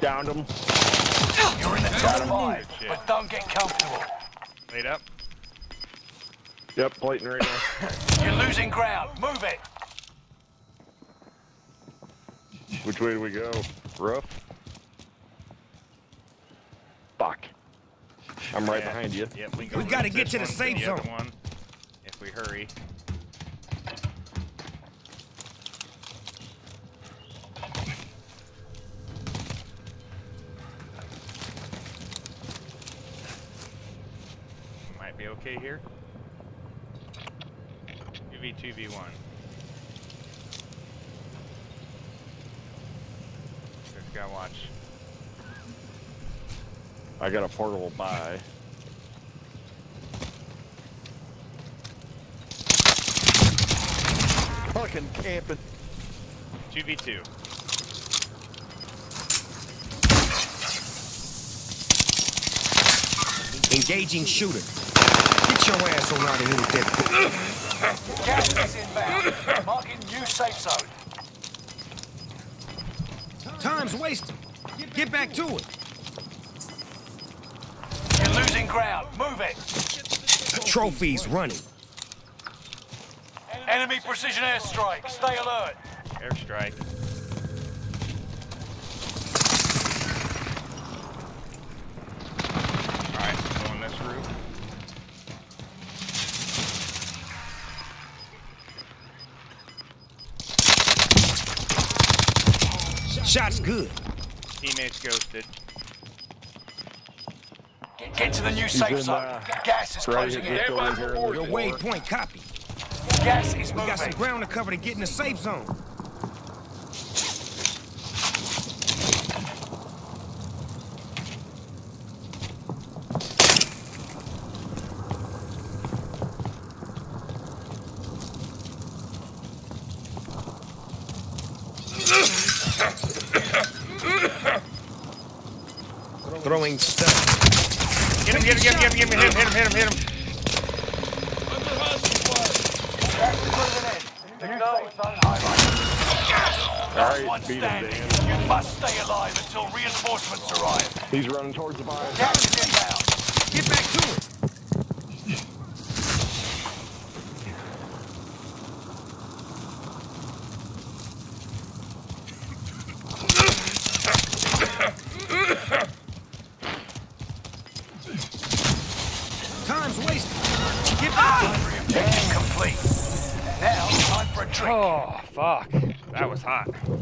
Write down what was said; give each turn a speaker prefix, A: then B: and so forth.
A: Downed him.
B: You're in the top 5, but don't get comfortable.
C: Laid up.
A: Yep, plating right now.
B: You're losing ground. Move it.
A: Which way do we go? Roof? Fuck. I'm right behind you.
C: Yep, we
D: gotta get to the safe zone.
C: Other one, if we hurry. Might be okay here. 2v1. Just gotta watch.
A: I got a portable buy. Fucking camping.
C: 2v2.
D: Engaging shooter. Get your ass on out of here with that.
B: Gas is inbound. Marking new safe zone.
D: Time's wasted. Get back to it.
B: You're losing ground. Move it.
D: Trophy's running.
B: Enemy precision airstrike. Stay alert.
C: Airstrike. Alright, go on this route.
D: Shot's good.
C: Teammates ghosted.
B: Get to the new safe zone. Gas is closing in.
D: Your waypoint copy.
B: Gas is
D: We
B: moving.
D: got some ground to cover to get in the safe zone. Throwing stuff.
C: Get him, hit him.
A: Alright, beat him, Dan.
B: You must stay alive until reinforcements arrive.
A: He's running towards the buy.
B: Gas is inbound.
D: Get back to it. Time's wasted. Get back.
B: Objective complete. Now, time for a drink.
C: Oh, fuck. That was hot.